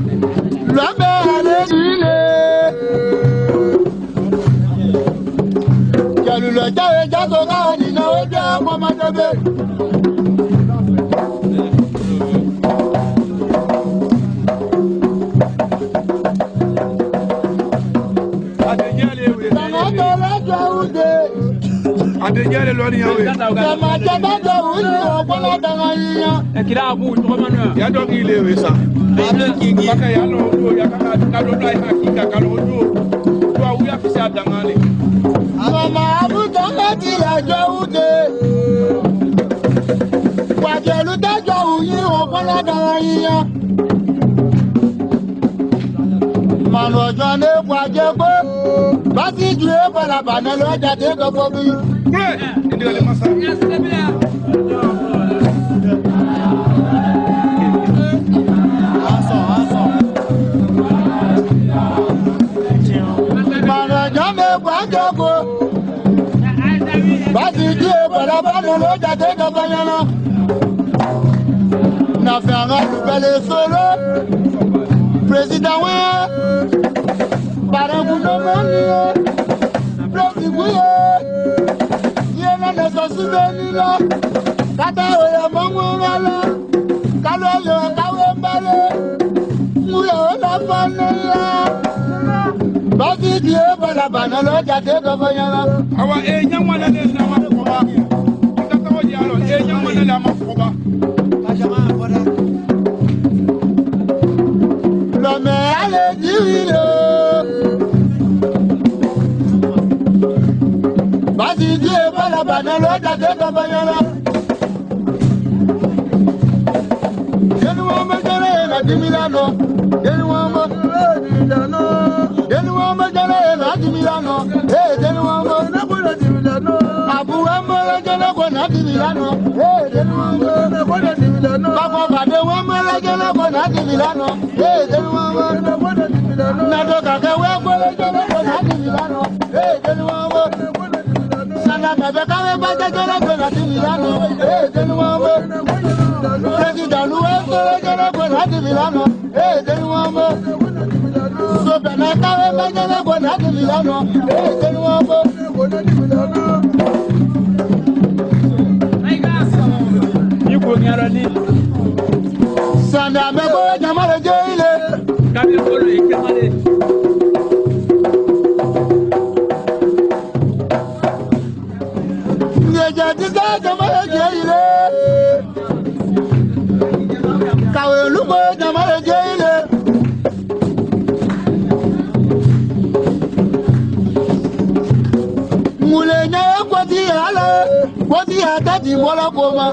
L'homme allait dîner. Le gars est déjà au gars, il n'a aucun moment de bébé. Adegele loni yawe. Kama jabata uyu okola danganya. Ekira abu tomanu. Ya dogi lewe sa. Baka ya lo do ya kaka kalo dai hakika kalo do. To awu ya fisi adangani. Mama abu dangati la jawude. Wajelu da jawuyi okola danganya. Mano jone wajebo. Basi jue para banelo jate ko bobi. Ini oleh masa. Mana jame kwajogo. Basi jue para banelo jate ko banyana. Na fanga lubele solo. Président we. Para gouvernement. Président Souvenirs, Kata oya mongwala, Kalo yo kawe mbale, Muyo na fanela. Basi die bala banalo jate govanyala. Awa nyamwana le na makoba. Tata oji alo nyamwana le makoba. Kajama boda. L'homme allait dire. Basi die bala banalo jate govanyala. Yenuwa majare na dimilano. Yenuwa majare. Yenuwa majare na dimilano. Yenuwa majare. Abu amala jana ko na dimilano. Yenuwa majare. Baba bade wa mala jana ko na dimilano. Yenuwa majare. Nado kaka wa mala jana ko na dimilano. Yenuwa majare. Sana bebe kawe bade jana ko na dimilano. Yenuwa majare. President Luengo jana ko na dimilano. Yenuwa majare. So bena kawe jana ko na dimilano. Yenuwa majare. Sanda mego jamale jeile. Kami kolo ikamale. Ngeja diga jamale jeile. Kawe lugo jamale jeile. Mule nya kwati ala. Kwati atati bola koma.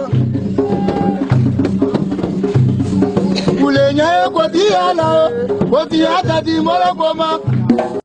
Kulenya kwati ala, kwati atati mola koma.